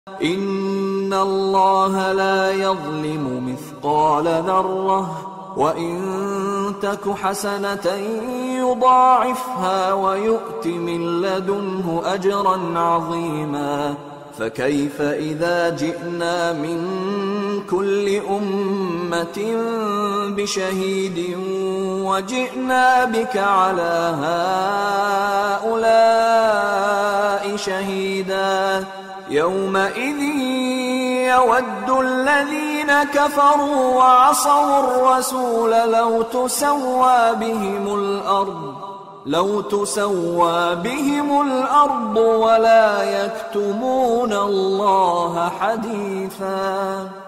إن الله لا يظلم مثقال ذرة وإن تك حسنة يضاعفها ويؤت من لدنه أجرا عظيما فكيف إذا جئنا من كل أمة بشهيد وجئنا بك على هؤلاء شهيدا يومئذ يود الذين كفروا وعصوا الرسول لو تسوى بهم الأرض ولا يكتمون الله حديثا.